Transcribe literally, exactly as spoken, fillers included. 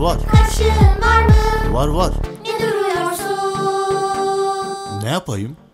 var. Kaşığın var mı? Var var. Ne duruyorsun? Ne yapayım?